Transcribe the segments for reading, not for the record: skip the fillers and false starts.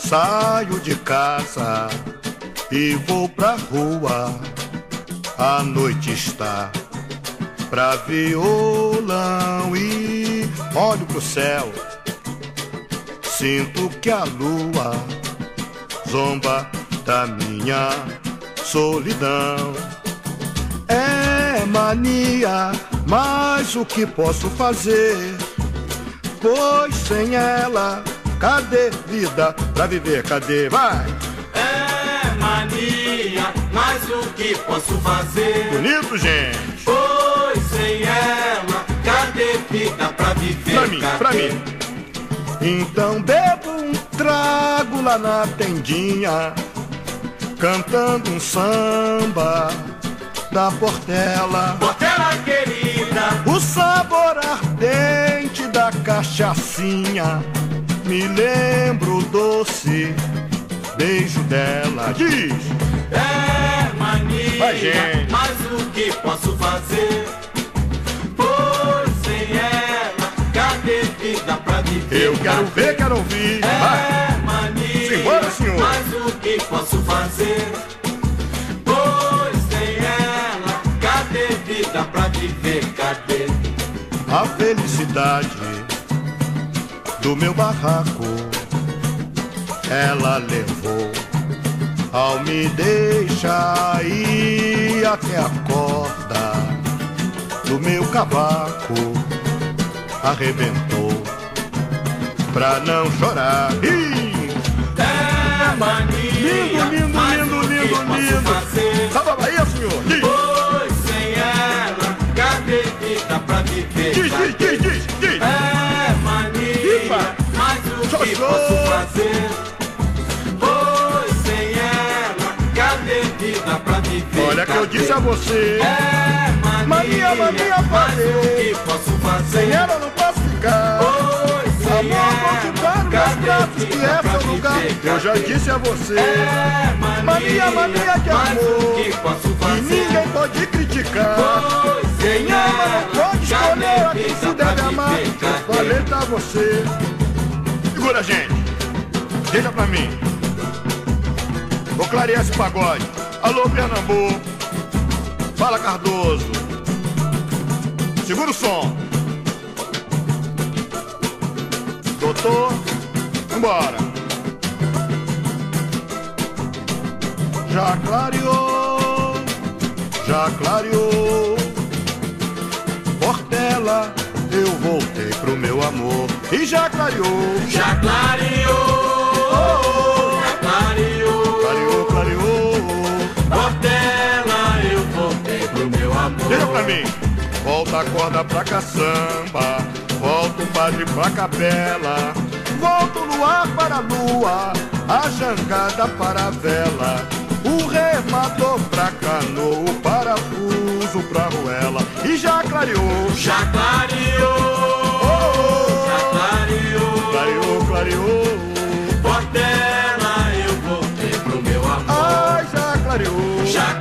Saio de casa e vou pra rua. A noite está pra violão e olho pro céu. Sinto que a lua zomba da minha solidão. É mania, mas o que posso fazer? Pois sem ela, cadê vida pra viver? Cadê? Vai! É mania, mas o que posso fazer? Bonito, gente! Pois sem ela, cadê vida pra viver? Pra mim, cadê? pra mim. Então bebo um trago lá na tendinha, cantando um samba da Portela. Portela querida, O sabor ardente da cachaçinha me lembra o doce beijo dela. Diz! é mania, Vai, gente. mas o que posso fazer? Pois sem ela, cadê vida pra viver? Eu quero cadê? ver, quero ouvir. Vai! É mania, Simbora, senhor. mas o que posso fazer? Pois sem ela, cadê vida pra viver? Cadê? A felicidade do meu barraco ela levou ao me deixar ir até a corda do meu cavaco arrebentou pra não chorar. Ih! É mania, Lindo, lindo, mas lindo, o que lindo, posso lindo. fazer? Sabe a Bahia, senhor? Diz! Pois sem ela, cadê vida pra viver? Diz, cadê? diz, diz, diz, diz! É mania, Ipa. mas o que Xoxô. posso fazer? Pois sem ela, cadê vida pra viver? Olha que eu cadê? disse a você, É mania, mania, mas fazer. o que posso fazer? sem ela não posso ficar. Pois sem Amor, vou te dar ela, meus cadê braços, que vida é pra seu lugar. viver? Eu já cadê? disse a você, É mania, mania de mas amor, o que posso e fazer? ninguém pode criticar. Pois Quem sem ama ela, não pode escolher a quem vida se pra deve amar. viver? Eu cadê? falei pra você. Segura, gente. Deixa pra mim. Vou clarear esse pagode. Alô, Pernambuco. Fala, Cardoso. Segura o som. Doutor, vambora. Já clareou, já clareou. Portela, eu voltei pro meu amor. E já clareou, Já clareou, já clareou, clareou, clareou. Portela, eu voltei pro meu amor. Deixa pra mim. Volta a corda pra caçamba, volta o padre pra capela, volta o luar para a lua, a jangada para a vela, o remador pra canoa, o parafuso pra arruela. E já clareou, Já clareou, já clareou, clareou, clareou. Portela, eu voltei pro meu amor. Ai, já clareou, Já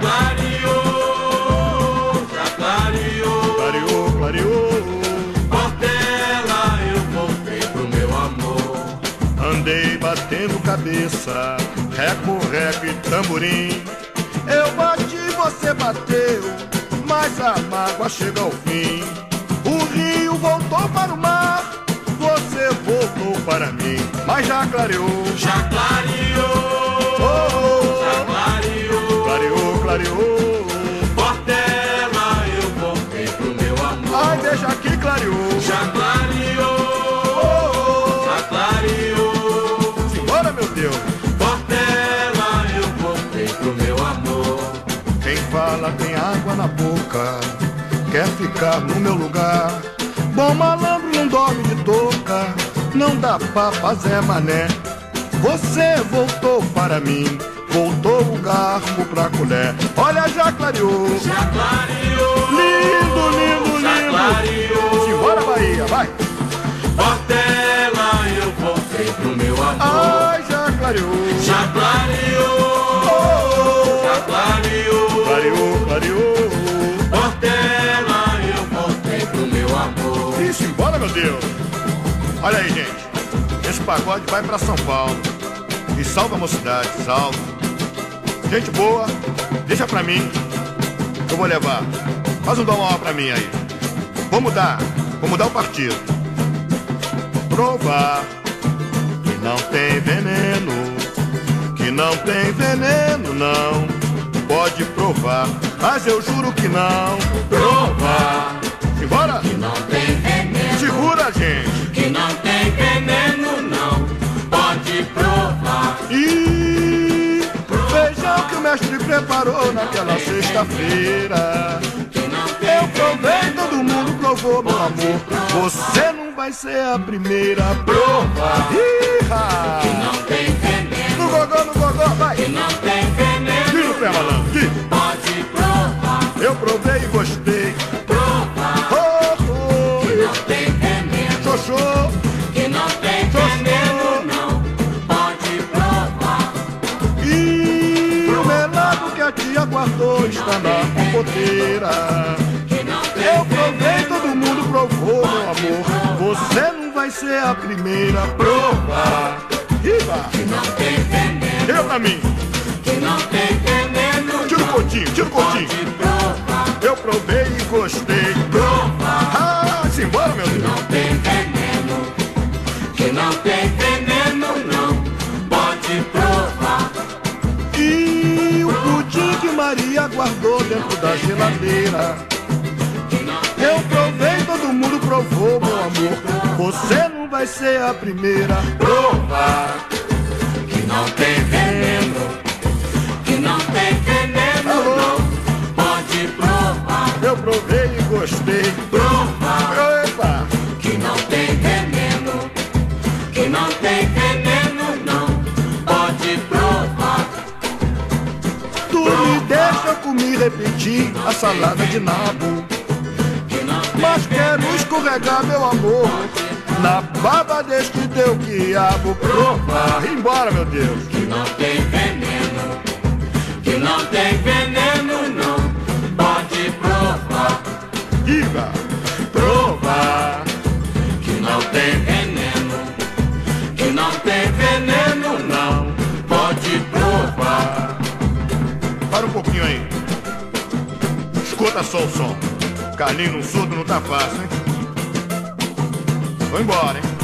clareou, já clareou, clareou, clareou. Portela, eu voltei pro meu amor. Andei batendo cabeça, reco, reco e tamborim. Eu bati, você bateu, mas a mágoa chega ao fim. O rio voltou para o mar, você voltou para mim. Mas já clareou, Já clareou, já clareou, clareou, clareou. Portela, eu voltei pro meu amor. Ai, deixa aqui, clareou. Já clareou, já clareou, Simbora, meu Deus. Portela, eu voltei pro meu amor. Quem fala tem água na boca, quer ficar no meu lugar. Bom malandro não dorme de touca, não dá pra fazer mané. Você voltou para mim, voltou o garfo pra colher. Olha, já clareou, Já clareou, lindo, lindo, já lindo. clareou, Simbora, Bahia, vai. Portela, eu voltei pro meu amor. Ai, já clareou, Já clareou, já clareou, clareou, clareou. Portela, eu voltei pro meu amor. Isso, embora, meu Deus. Olha aí, gente, esse pagode vai pra São Paulo. E salva a mocidade, salva. Gente boa, deixa pra mim, eu vou levar. Faz um dó maior pra mim aí. Vou mudar o partido. Provar que não tem veneno, que não tem veneno não. Pode provar, mas eu juro que não. Provar Simbora? que não tem veneno. Segura, gente. Que não tem veneno não. Pode provar. E feijão que o mestre preparou naquela sexta-feira. Eu provei, todo mundo provou, meu amor. Você não vai ser a primeira a provar. Que não tem veneno. No gogó, vai. Que não tem veneno. Tira o pé, malandro, tira. Pode provar. Eu provei e gostei. Provar. Oh, Que não tem veneno. xoxô. Que não tem veneno não. Pode provar. E o melado que a tia guardou está na compoteira. Que não tem Eu provei, todo mundo provou, meu amor. Você não vai ser a primeira a provar. Riba! Que não tem veneno. Tira pra mim. Que não tem veneno. Tira o cotinho, tira o cotinho. Pode provar. Eu provei e gostei. Provar. Ah, simbora, meu Que Deus. não tem veneno. Que não tem veneno não. Pode provar. E o pudim que Maria guardou dentro da geladeira. Eu provei, todo mundo provou, meu amor. Você não vai ser a primeira a provar. Que não tem veneno. Que não tem veneno Alô? não. Pode provar. Eu provei e gostei. Provar. Epa! Que não tem veneno. Que não tem veneno não. Pode provar. Tu me deixa comer repetir a salada de nabo. Que não tem Mas quero escorregar, meu amor, na baba deste teu quiabo. Provar. Embora, meu Deus. Que não tem veneno. Que não tem veneno não. Pode provar. Diga. Provar. Que não tem veneno. Que não tem veneno não. Pode provar. Para um pouquinho aí. Escuta só o som. Carlinho no surdo não tá fácil, hein? Vou embora, hein?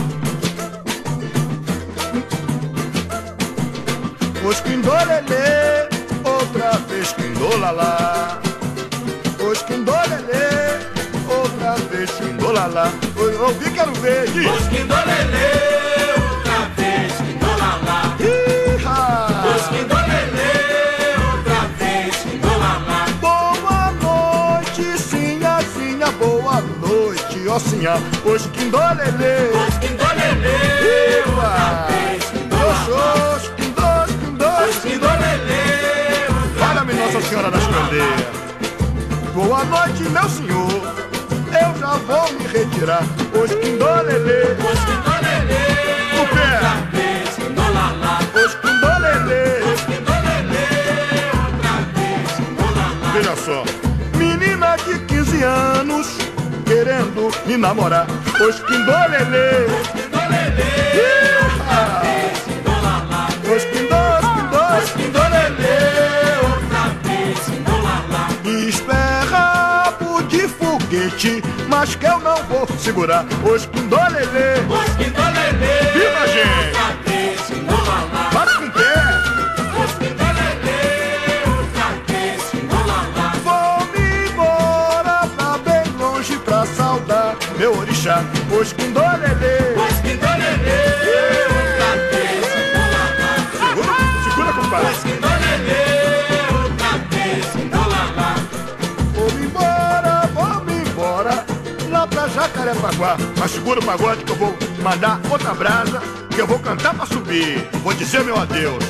Os quindolelê, outra vez quindolalá. Os quindolelê, outra vez quindolalá. Ouvi, quero ver. Diz. Os quindolelê, outra vez quindolalá. Ih-ha! Os quindolelê, outra vez quindolalá. Boa noite, sinhazinha, boa noite, ó sinha. Os quindolelê. Os quindolelê, outra vez quindolalá. Os quindós. Os quindolelê, outra Fala-me, Nossa Senhora das Candeias. Boa noite, meu senhor. Eu já vou me retirar. Os quindolelê. Os quindolelê, O pé. outra vez quindolalá. Os quindolelê. Os quindolelê, outra vez quindolalá. Veja só. Menina de 15 anos querendo me namorar. Os quindolelê. Os quindolelê, outra vez quindolalá. Os quindós. Os quindolelê, outra vez quindolalá. Esperrabo de foguete, mas que eu não vou segurar. Os quindolelê. Os quindolelê, Viva, gente! outra vez quindolalá. Bate com o pé. Os quindolelê, outra vez quindolalá. Vou-me embora pra bem longe pra saudar meu orixá. Os quindolelê. Os quindolelê, outra vez quindolalá. Segura, compadre. Os quindolelê, outra vez quindolalá. Vou-me embora lá pra Jacarepaguá. Mas segura o pagode que eu vou mandar outra brasa, que eu vou cantar pra subir. Vou dizer meu adeus.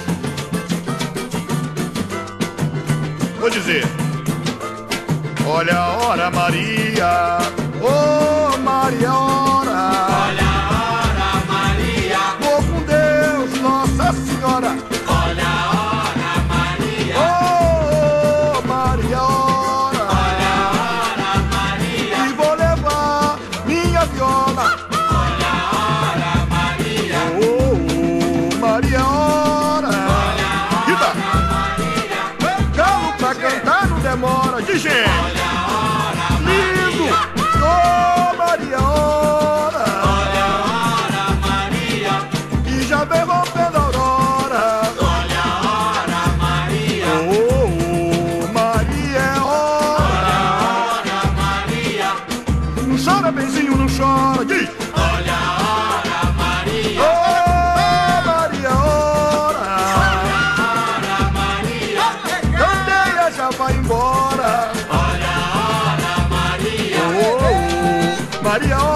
Vou dizer. Olha a hora, Maria. Oh, Maria, hora. Olha a hora, Maria. Vou com Deus, Nossa Senhora. Olha a hora, Maria. Oh, Maria, hora. Olha a hora, Maria. E vou levar minha viola. Olha a hora, Maria. Oh, Maria, hora. gente. Olha a hora, Lindo! Maria. Ô, Maria, ora! Olha a hora, Maria. E já vem rompendo a aurora. Olha a hora, Maria. Oh, Maria é hora. Olha a hora, Maria. Não chora, benzinho, não chora. Diz. Olha a hora, Maria. Oh, Maria, ora! Olha a hora, Maria. Candeia já vai embora. Olha a hora, Maria. Oh, Maria,